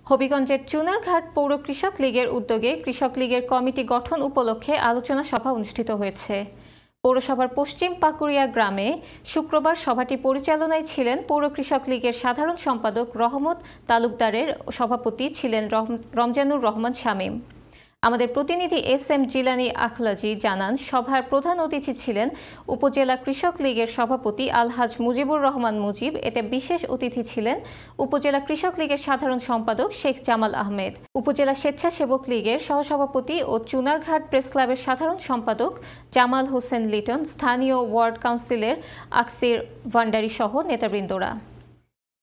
হবিগঞ্জের চুনারঘাট পৌর কৃষক লীগের উদ্যোগে কৃষক লীগের কমিটি গঠন উপলক্ষে আলোচনা সভা অনুষ্ঠিত হয়েছে। পৌরসভার পশ্চিম পাকুড়িয়া গ্রামে শুক্রবার সভাটি পরিচালনায় ছিলেন পৌর কৃষক লীগের সাধারণ সম্পাদক রহমত তালুকদারের সভাপতি ছিলেন রমজানুর রহমান শামীম। আমাদের প্রতিনিধি এস.এম. জিলানী আখলাজি জানান, সভার প্রধান অতিথি ছিলেন উপজেলা কৃষক লীগের সভাপতি আলহাজ মুজিবুর রহমান মুজিব। এতে বিশেষ অতিথি ছিলেন উপজেলা কৃষক লীগের সাধারণ সম্পাদক শেখ জামাল আহমেদ, উপজেলা স্বেচ্ছাসেবক লীগের সহসভাপতি ও চুনারঘাট প্রেস ক্লাবের সাধারণ সম্পাদক জামাল হোসেন লিটন, স্থানীয় ওয়ার্ড কাউন্সিলর আকসির ভান্ডারী সহ নেতৃবৃন্দরা।